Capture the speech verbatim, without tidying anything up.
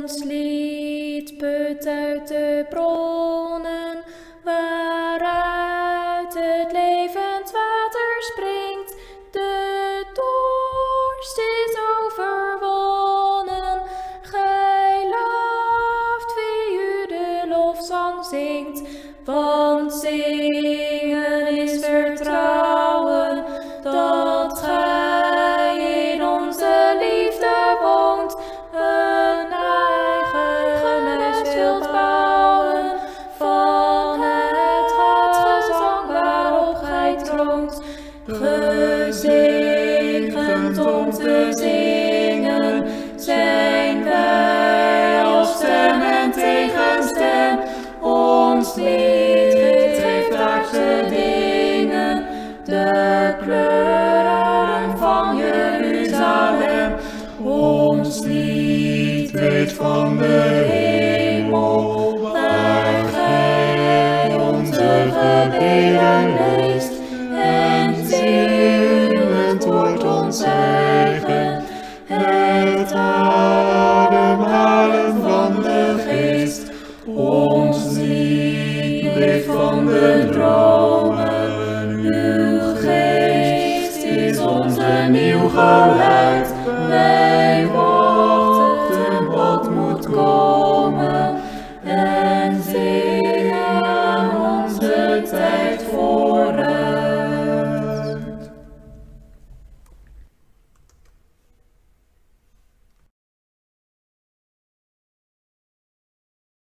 Ons lied put uit de bronnen, waaruit het levend water springt. De dorst is overwonnen. Gij looft wie u de lofzang zingt, want zingen is vertrouwen dat gij in onze liefde woont. Een eigen huis wilt bouwen van het gezang waarop gij troont. Gezegend om te zingen zijn wij als stem en tegenstem. Ons lied geeft aardse dingen, de kleuren van Jeruzalem. Ons lied weet van de hemel, waar gij onze gebeden leest. En zingend wordt ons eigen het ademhalen van de geest. Ons lied leeft van de dromen, uw geest is onze nieuw geluid. Wij wachten wat moet komen en zingen onze tijd voor.